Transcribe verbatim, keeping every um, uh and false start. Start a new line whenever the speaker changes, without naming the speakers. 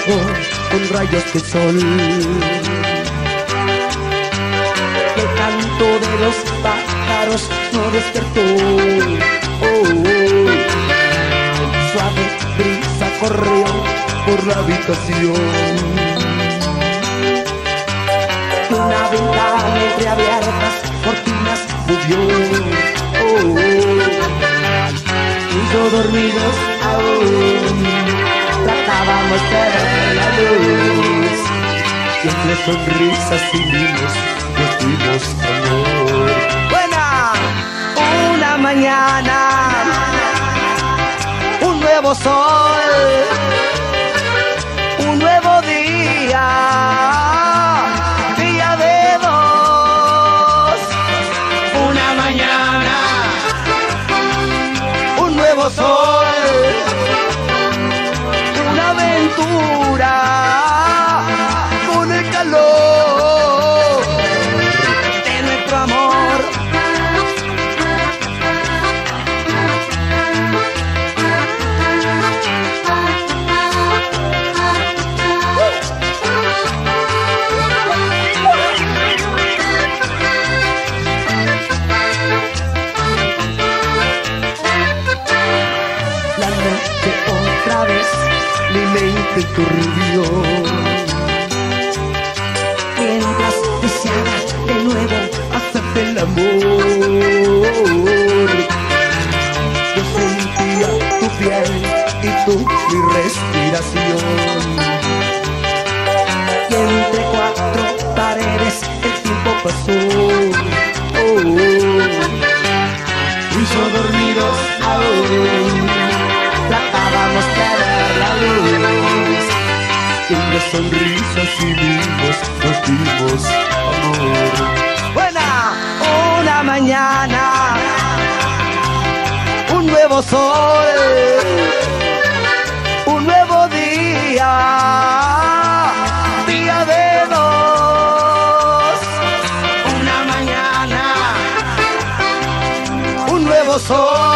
despejó con rayos de sol. Y el canto de los pájaros no despertó. Oh, oh. Suave brisa corrió por la habitación. Una ventana entreabiertas, cortinas movió. Oh, oh. Hizo dormidos aún, tratábamos de ver la luz. Y entre sonrisas y mimos nos dimos amor. Buena, una mañana, un nuevo sol, un nuevo día, día de dos. Una mañana, un nuevo sol, una aventura con el calor de nuestro amor. La noche otra vez mi mente turbió, mientras deseaba de nuevo hacerte el amor. Yo sentía tu piel y tú mi respiración, y entre cuatro paredes el tiempo pasó. Oh, oh. Hizo dormidos aún, tratábamos de ver la luz. Y entre sonrisas y vimos nos dimos amor. Buena, una mañana, un nuevo sol, un nuevo día, día de dos. Una mañana, un nuevo sol,